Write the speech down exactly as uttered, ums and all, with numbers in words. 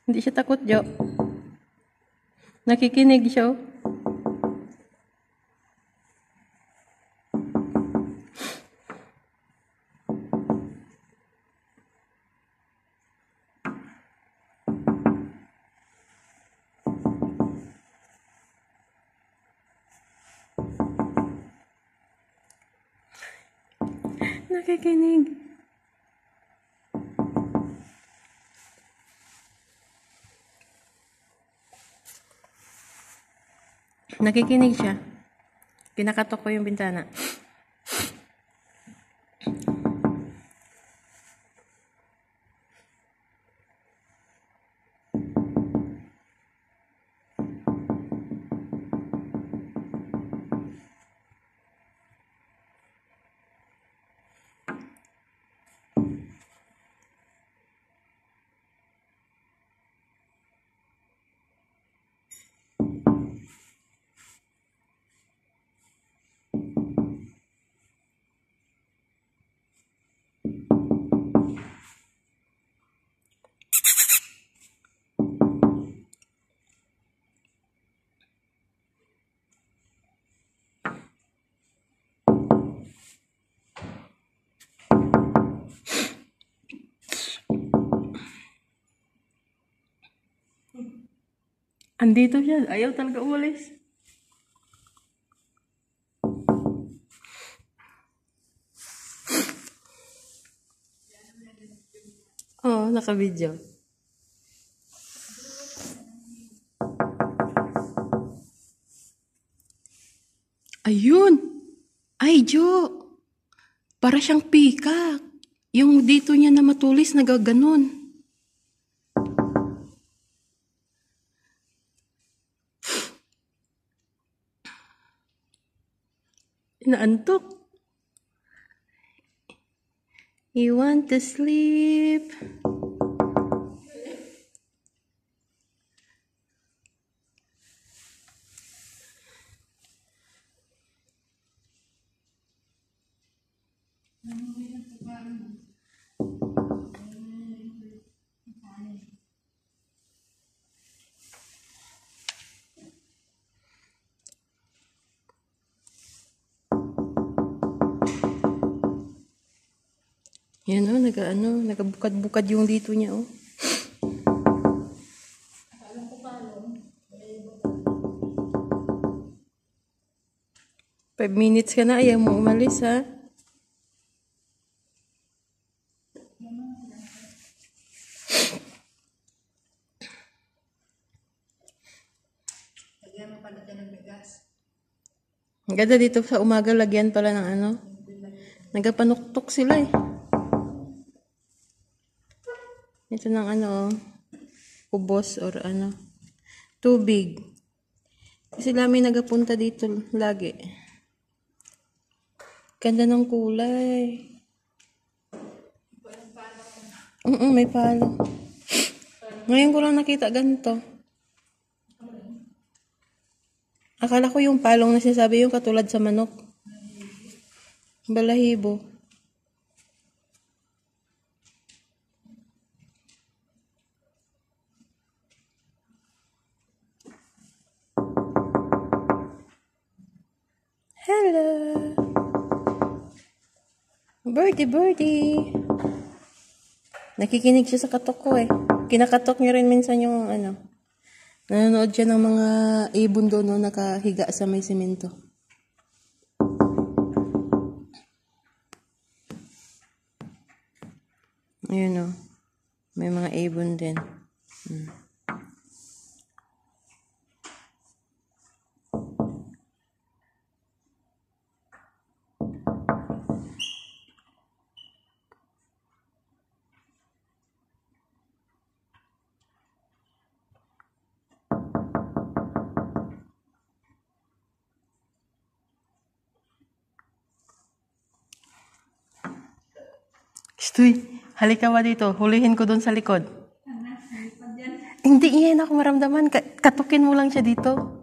Hindi siya takot, Jo. Nakikinig siya, oh. Nakikinig. Nakikinig siya. Kinakatok ko yung bintana. Andito siya. Ayaw talaga umalis. Oo, oh, naka-video. Ayun! Ay, Jo! Para siyang peacock. Yung dito niya na matulis, nagaganon. Naantok. You want to sleep? Yan o, oh, naga, ano, nagabukad-bukad yung dito niya o. Oh. Five minutes ka na, ayaw mo umalis ha. Lagyan mo pala ng bigas. Ang ganda dito sa umaga, lagyan pala ng ano. Nagapanuktok sila eh. Ito ng ano, ubos or ano, tubig. Kasi dami nagapunta dito lagi. Ganda ng kulay. Mm-mm, may palo. Ngayon ko lang nakita ganito. Akala ko yung palong na sinasabi yung katulad sa manok. Balahibo. Hello! Birdie, birdie! Nakikinig siya sa katok ko eh. Kinakatok niya rin minsan yung ano. Nanonood siya ng mga ibon doon no, nakahiga sa may simento. Ayun o. May mga ibon din. Hmm. Stoy, halika ba dito? Hulihin ko doon sa likod. Hindi, iyan ako maramdaman. Katukin mo lang siya dito.